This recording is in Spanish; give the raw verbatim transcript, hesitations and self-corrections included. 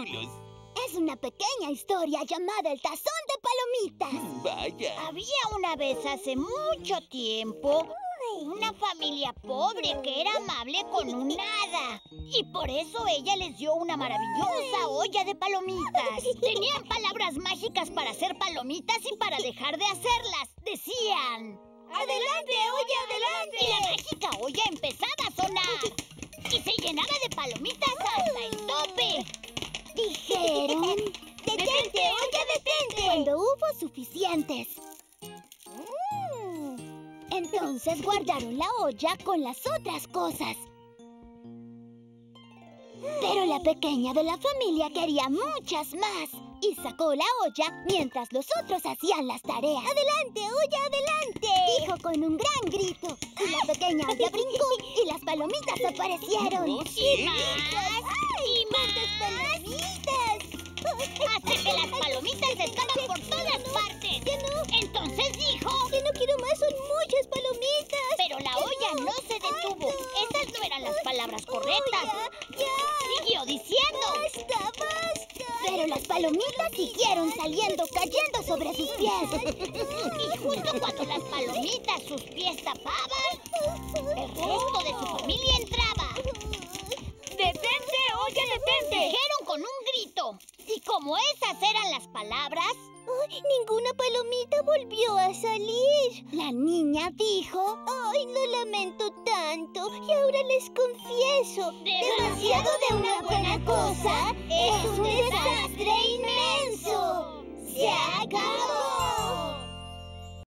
ridículos. Es una pequeña historia llamada El Tazón de Palomitas. Vaya. Había una vez hace mucho tiempo una familia pobre que era amable con un hada. Y por eso ella les dio una maravillosa olla de palomitas. Tenían palabras mágicas para hacer palomitas y para dejar de hacerlas. Decían: ¡Adelante, olla, adelante! Y la mágica olla empezaba a sonar. Y se llenaba de palomitas hasta el tope. Dijeron: ¡Detente, olla, detente! Cuando hubo suficientes. Entonces guardaron la olla con las otras cosas. Pero la pequeña de la familia quería muchas más y sacó la olla mientras los otros hacían las tareas. ¡Adelante, olla, adelante! Dijo con un gran grito. Y la pequeña olla brincó y las palomitas aparecieron. ¿Oh, sí? ¡Y más! ¡Y más! ¡Palomitas! Hasta que las palomitas estaban por todas partes. ¡Ya no! Entonces dijo: ¡Ya no quiero más! ¡Son muchas palomitas! Pero la olla no se detuvo. Esas no eran las palabras correctas. ¡Ya! ¡Ya! Siguió diciendo: ¡Basta, basta! Pero las palomitas siguieron saliendo, cayendo sobre sus pies. Y justo cuando las palomitas sus pies tapaban, el resto de su familia entraba. ¡Detente, olla, detente! Dijeron con un grito. Y como esas eran las palabras, ¡Ay, ninguna palomita volvió a salir! La niña dijo: ¡ay, lo lamento tanto! Y ahora les confieso: demasiado de una buena cosa es un desastre inmenso. ¡Se acabó!